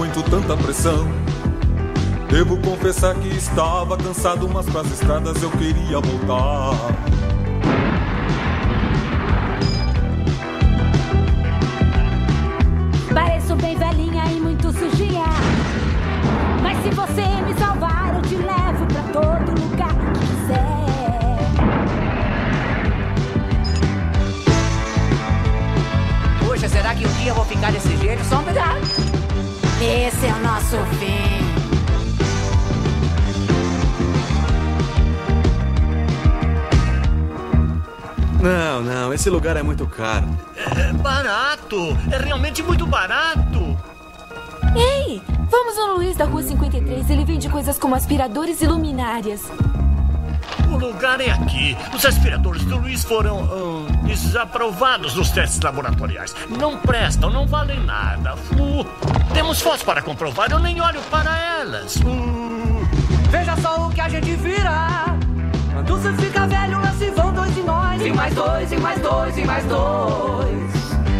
aguento tanta pressão. Devo confessar que estava cansado, mas pras estradas eu queria voltar. Pareço bem velhinha e muito sujinha, mas se você me salvar eu te levo pra todo lugar que quiser. Puxa, será que um dia eu vou ficar desse jeito? Sombra? Esse é o nosso fim. Não, esse lugar é muito caro. É barato, é realmente muito barato. Ei, vamos no Luiz da Rua 53. Ele vende coisas como aspiradores e luminárias. O lugar é aqui. Os aspiradores do Luiz foram desaprovados nos testes laboratoriais. Não prestam, não valem nada. Temos fotos para comprovar, eu nem olho para elas. Veja só o que a gente vira. Quando você fica velho, lá se vão dois de nós. E mais dois, e mais dois, e mais dois.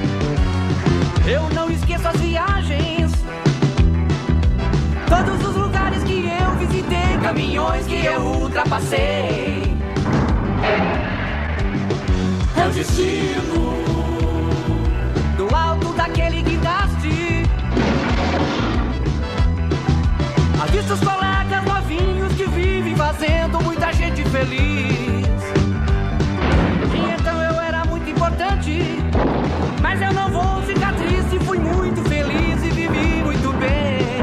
Eu não esqueço as viagens, todos os lugares que eu visitei, caminhões que eu ultrapassei. É o destino do alto daquele guindaste. Avista os colegas novinhos que vivem fazendo muita gente feliz. E então eu era muito importante, mas eu não vou ficar triste. Fui muito feliz e vivi muito bem.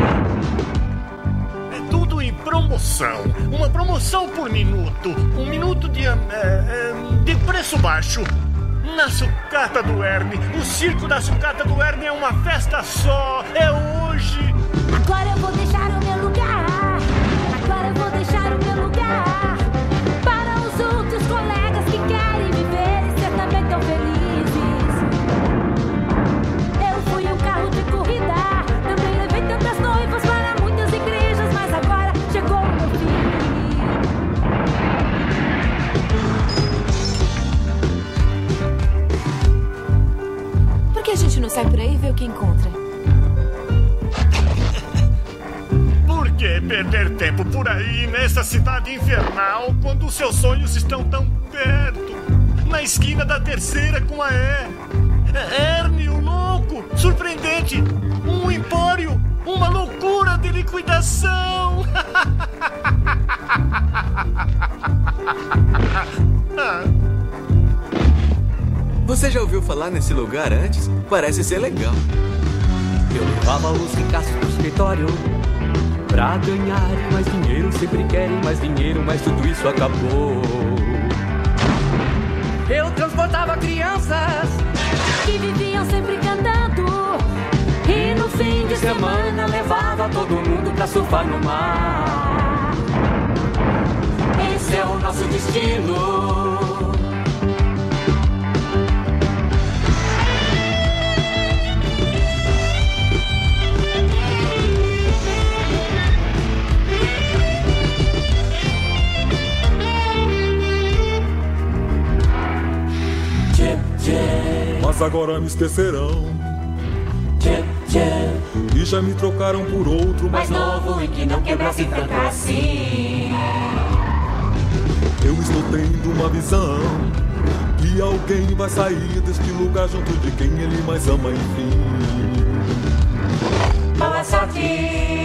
É tudo em promoção. Uma promoção por minuto. Um minuto de preço baixo. Na sucata do Herme. O circo da sucata do Herme é uma festa só. É hoje. Agora eu vou deixar o meu lugar. Agora eu vou deixar o meu lugar para os outros colegas que querem viver e ser também tão felizes. Eu fui um carro de corrida, também levei tantas noivas para muitas igrejas, mas agora chegou o meu fim. Por que a gente não sai por aí e vê o que encontra? Por que perder tempo por aí, nessa cidade infernal, quando os seus sonhos estão tão perto? Na esquina da terceira com a E. Herme, o louco, surpreendente, um empório, uma loucura de liquidação. Você já ouviu falar nesse lugar antes? Parece ser legal. Eu levava os ricaços pro escritório pra ganhar mais dinheiro. Sempre querem mais dinheiro, mas tudo isso acabou. Eu transportava crianças Que viviam sempre cantando, e no fim de semana levava todo mundo pra surfar no mar. Esse é o nosso destino. Mas agora me esquecerão e já me trocaram por outro mais novo e que não quebrasse tanto assim. Eu estou tendo uma visão que alguém vai sair deste lugar junto de quem ele mais ama, enfim. Boa sorte.